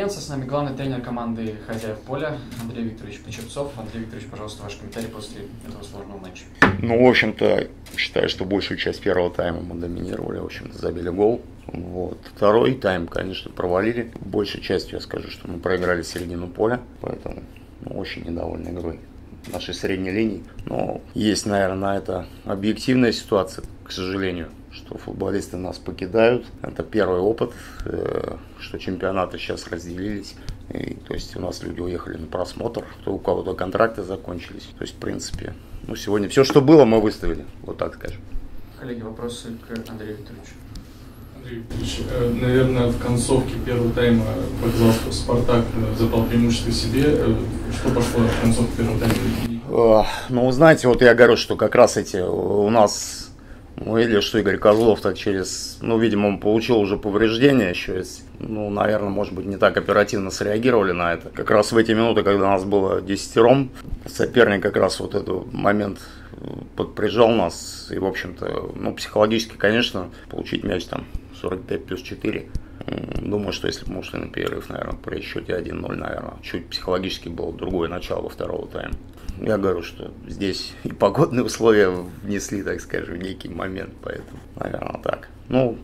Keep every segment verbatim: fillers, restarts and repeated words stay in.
пресс-конференция. С нами главный тренер команды «Хозяев поля» Андрей Викторович Почепцов. Андрей Викторович, пожалуйста, ваш комментарий после этого сложного матча. Ну, в общем-то, считаю, что большую часть первого тайма мы доминировали, в общем-то, забили гол. Вот. Второй тайм, конечно, провалили. Большей частью я скажу, что мы проиграли середину поля, поэтому ну, очень недовольны игрой нашей средней линии. Но есть, наверное, на это объективная ситуация, к сожалению, что футболисты нас покидают. Это первый опыт, что чемпионаты сейчас разделились. И, то есть у нас люди уехали на просмотр, у кого-то контракты закончились. То есть, в принципе, ну, сегодня все, что было, мы выставили. Вот так скажем. Коллеги, вопросы к Андрею Викторовичу. Андрей Викторович, наверное, в концовке первого тайма показалось, что Спартак забрал преимущество себе. Что пошло в концовке первого тайма? Ну, знаете, вот я говорю, что как раз эти у нас... Мы видели, что Игорь Козлов так через, ну, видимо, он получил уже повреждения еще, ну, наверное, может быть, не так оперативно среагировали на это. Как раз в эти минуты, когда нас было десятером, соперник как раз вот этот момент подприжал нас, и, в общем-то, ну, психологически, конечно, получить мяч там сорок пять плюс четыре. Думаю, что если бы мы ушли на перерыв, наверное, при счете один ноль, наверное, чуть психологически было другое начало второго тайма. Я говорю, что здесь и погодные условия внесли, так скажем, некий момент, поэтому, наверное, так. Ну,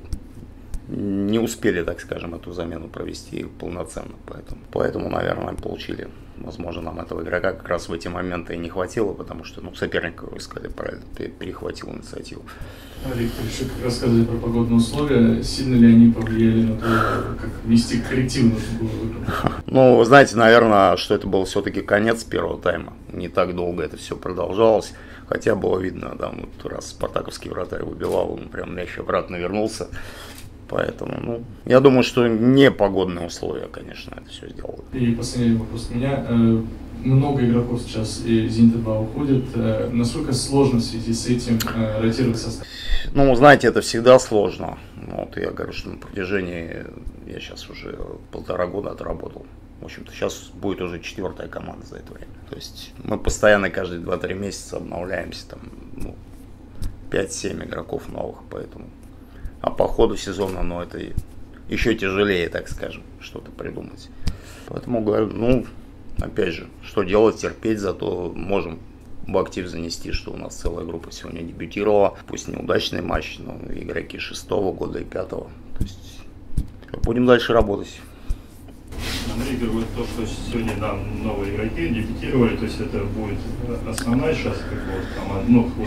не успели, так скажем, эту замену провести полноценно, поэтому, поэтому, наверное, получили, возможно, нам этого игрока как раз в эти моменты и не хватило, потому что, ну, соперник, как вы сказали правильно, перехватил инициативу. Виктор, еще как рассказывали про погодные условия, сильно ли они повлияли на то, как вести корректив нужно было выиграть? Ну, знаете, наверное, что это был все-таки конец первого тайма. Не так долго это все продолжалось. Хотя было видно, да, вот раз спартаковский вратарь выбивал, он прям мяч обратно вернулся. Поэтому, ну, я думаю, что не погодные условия, конечно, это все сделало. И последний вопрос у меня. Много игроков сейчас из «Зенита-два» уходит. Насколько сложно в связи с этим ротировать состав? Ну, знаете, это всегда сложно. Вот я говорю, что на протяжении, я сейчас уже полтора года отработал. В общем-то, сейчас будет уже четвертая команда за это время. То есть мы постоянно каждые два-три месяца обновляемся, там, ну, пять-семь игроков новых, поэтому. А по ходу сезона, ну, это еще тяжелее, так скажем, что-то придумать. Поэтому говорю, ну, опять же, что делать, терпеть, зато можем в актив занести, что у нас целая группа сегодня дебютировала. Пусть неудачный матч, но игроки шестого года и пятого. То есть будем дальше работать. Андрей говорит, то, что сегодня, да, новые игроки дебютировали, то есть это будет основная сейчас как бы, вот, команда, ну, вот,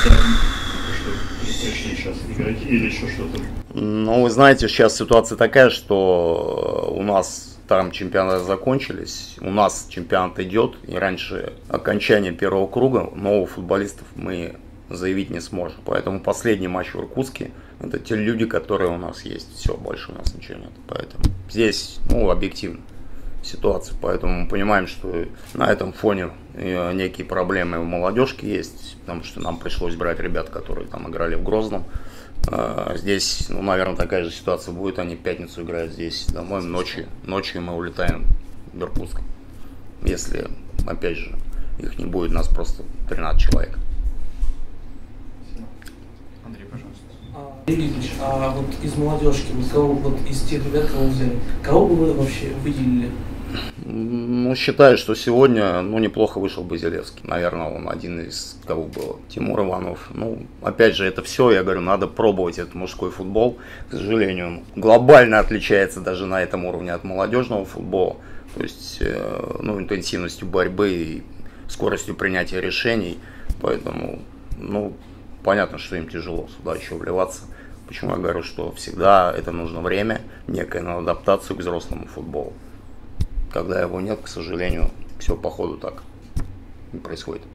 что пришли сейчас игроки или еще что-то? Ну, вы знаете, сейчас ситуация такая, что у нас там чемпионаты закончились, у нас чемпионат идет, и раньше окончания первого круга новых футболистов мы заявить не сможем. Поэтому последний матч в Иркутске – это те люди, которые у нас есть. Все, больше у нас ничего нет. Поэтому здесь, ну, объективно ситуация. Поэтому мы понимаем, что на этом фоне некие проблемы в молодежке есть, потому что нам пришлось брать ребят, которые там играли в Грозном. Здесь, ну, наверное, такая же ситуация будет. Они в пятницу играют здесь домой, ночью, ночью мы улетаем в Иркутск. Если, опять же, их не будет, нас просто тринадцать человек. Андрей, пожалуйста. Андрей Ильич, а вот из молодежки, вот, кого, вот из тех ребят, кого взяли, кого бы вы вообще выделили? Ну, считаю, что сегодня, ну, неплохо вышел Базилевский. Наверное, он один из кого было. Тимур Иванов. Ну, опять же, это все, я говорю, надо пробовать этот мужской футбол. К сожалению, он глобально отличается даже на этом уровне от молодежного футбола. То есть, ну, интенсивностью борьбы и скоростью принятия решений. Поэтому, ну, понятно, что им тяжело сюда еще вливаться. Почему я говорю, что всегда это нужно время, некая на адаптацию к взрослому футболу. Когда его нет, к сожалению, все по ходу так не происходит.